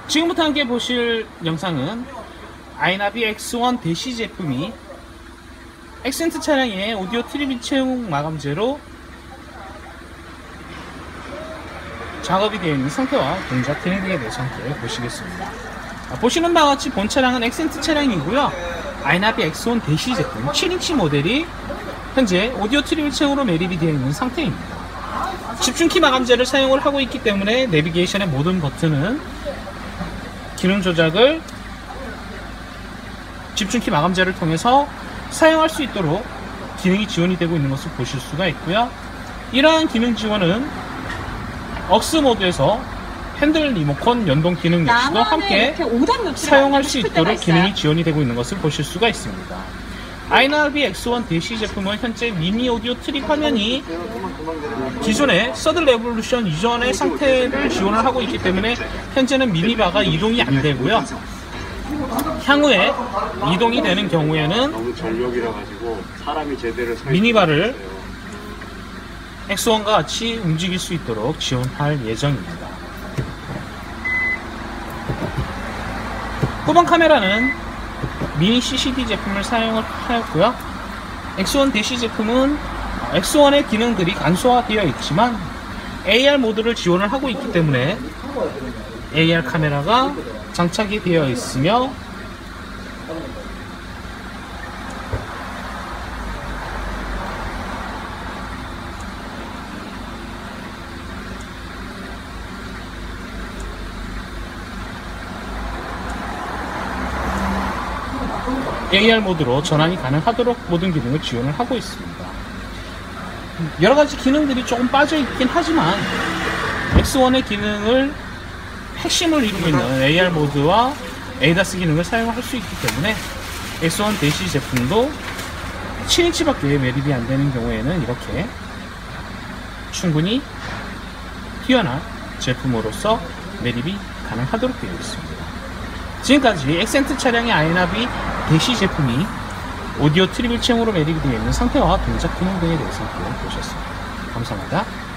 지금부터 함께 보실 영상은 아이나비 X1 대시 제품이 액센트 차량의 오디오 트리비 채용 마감재로 작업이 되어 있는 상태와 동작 기능 등에 대해서 함께 보시겠습니다. 보시는 바와 같이 본 차량은 액센트 차량이고요. 아이나비 X1 대시 제품 7인치 모델이 현재 오디오 트리비 채용으로 매립이 되어 있는 상태입니다. 집중키 마감재를 사용을 하고 있기 때문에 내비게이션의 모든 버튼은 기능 조작을 집중키 마감재를 통해서 사용할 수 있도록 기능이 지원이 되고 있는 것을 보실 수가 있고요. 이러한 기능 지원은 억스 모드에서 핸들 리모컨 연동 기능 역시도 함께 사용할 수 있도록 기능이 지원이 되고 있는 것을 보실 수가 있습니다. 아이나비 X1 대시 제품은 현재 미니 오디오 트립 화면이 기존의 서드 레볼루션 이전의 상태를 지원을 하고 있기 때문에 현재는 미니바가 이동이 안 되고요. 향후에 이동이 되는 경우에는 너무 전력이라 가지고 사람이 제대로 미니바를 X1과 같이 움직일 수 있도록 지원할 예정입니다. 후방 카메라는 미니 CCD 제품을 사용을 하였고요. X1 대시 제품은 X1의 기능들이 간소화되어 있지만 AR 모드를 지원을 하고 있기 때문에 AR 카메라가 장착이 되어 있으며 AR 모드로 전환이 가능하도록 모든 기능을 지원을 하고 있습니다. 여러가지 기능들이 조금 빠져있긴 하지만 X1의 기능을 핵심을 이루고 있는 AR 모드와 ADAS 기능을 사용할 수 있기 때문에 X1 대시 제품도 7인치밖에 매립이 안 되는 경우에는 이렇게 충분히 뛰어난 제품으로서 매립이 가능하도록 되어 있습니다. 지금까지 액센트 차량의 아이나비 대시 제품이 오디오 트리블 채용으로 매립이 되어 있는 상태와 동작 기능 등에 대해서 보셨습니다. 감사합니다.